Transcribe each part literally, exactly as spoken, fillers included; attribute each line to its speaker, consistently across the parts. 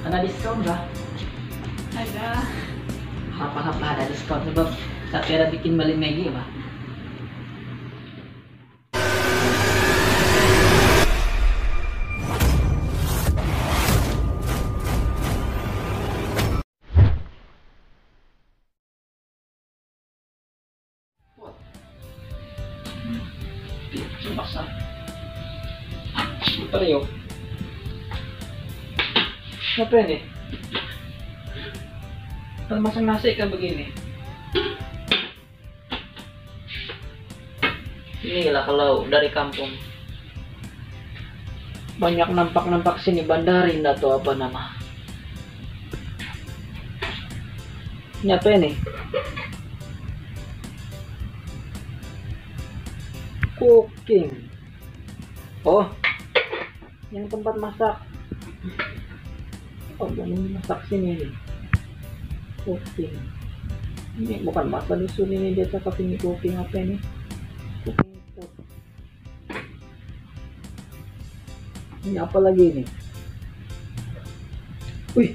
Speaker 1: Ada diskon kah?
Speaker 2: Ada.
Speaker 1: Harap-harap lah ada diskon sebab tapi ada bikin beli Maggi bah. Masak. Teriuk. Apa ini? Kalau masak nasi kan begini. Inilah kalau dari kampung. Banyak nampak-nampak sini Bandarin atau apa nama. Ini apa ini? Cooking. Oh, yang tempat masak. Oh, yang masak sini nih. Cooking. Ini bukan masak di sini ini, dia cakap ini cooking apa ini? Cooking pot. Ini apa lagi ini? Wih,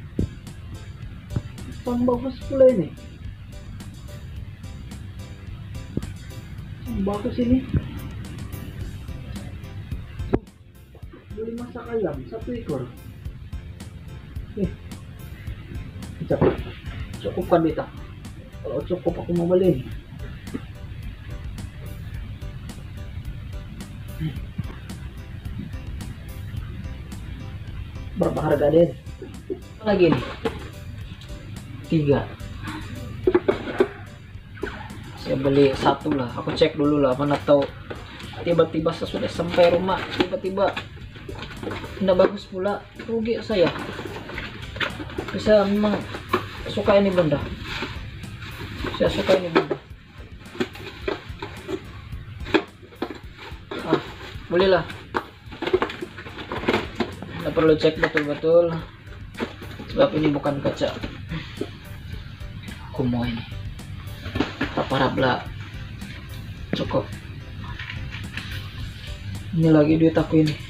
Speaker 1: yang bagus pula ini. Yang bagus ini. Beli masak ayam satu ekor. Nih, cukup, cukupkan kita. Kalau cukup aku mau beli. Berapa harga deh? Lagi nih, tiga. Saya beli satu lah. Aku cek dulu lah, mana tahu tiba-tiba sesudah sampai rumah tiba-tiba tidak bagus pula, rugi saya. Saya memang suka ini benda. Saya suka ini benda. Ah, bolehlah. Tidak perlu cek betul-betul, sebab ini bukan kaca. Aku mau ini. Taparabla cukup. Ini lagi duit aku ini.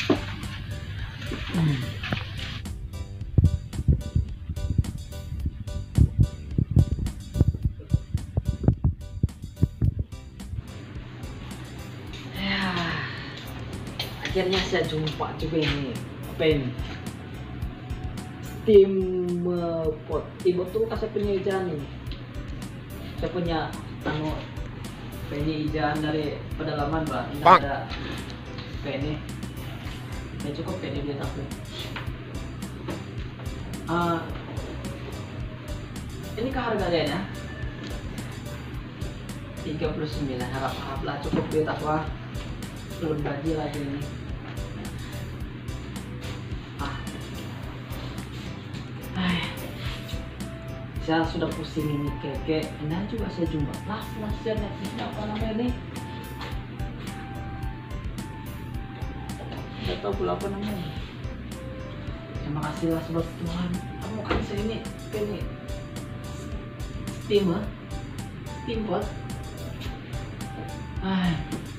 Speaker 1: Hmm. Ya, akhirnya saya jumpa juga ini. Apa ini? Steam pot. Steam pot tuh kasih penyajian ini. Saya punya anu penyajian dari pedalaman bah. Ini ada kayak ini. Ya cukup kayak dia tapi. Uh, ini ke harganya tiga puluh sembilan. Harap-haraplah cukup duit aku. Belum gaji lagi ini. Ah. Ay. Saya sudah pusing ini keke. Nah juga saya jumpa las lasnya Netflix apa namanya ini? Tidak tahu pula apa namanya. Terima kasih lah sebab Tuhan. Kamu kasih ini ini steamer, steampot. Ay.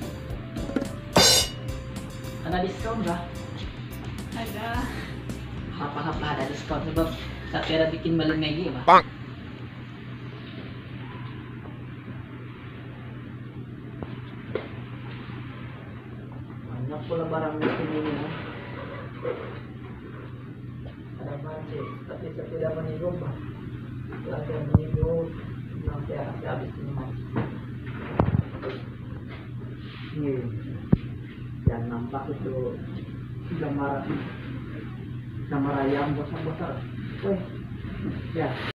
Speaker 1: Ada diskon kah?
Speaker 2: Ada.
Speaker 1: Harap-harap lah ada diskon sebab tapi ada bikin beli Maggi bah. Banyak pula barang di sini ya. Ada banyak, tapi saya tidak menhidup bah. Setelah saya menhidup, nanti akan saya habis ini mas. Ini yang nampak itu gambar gambar ayam besar-besar. Wih, ya.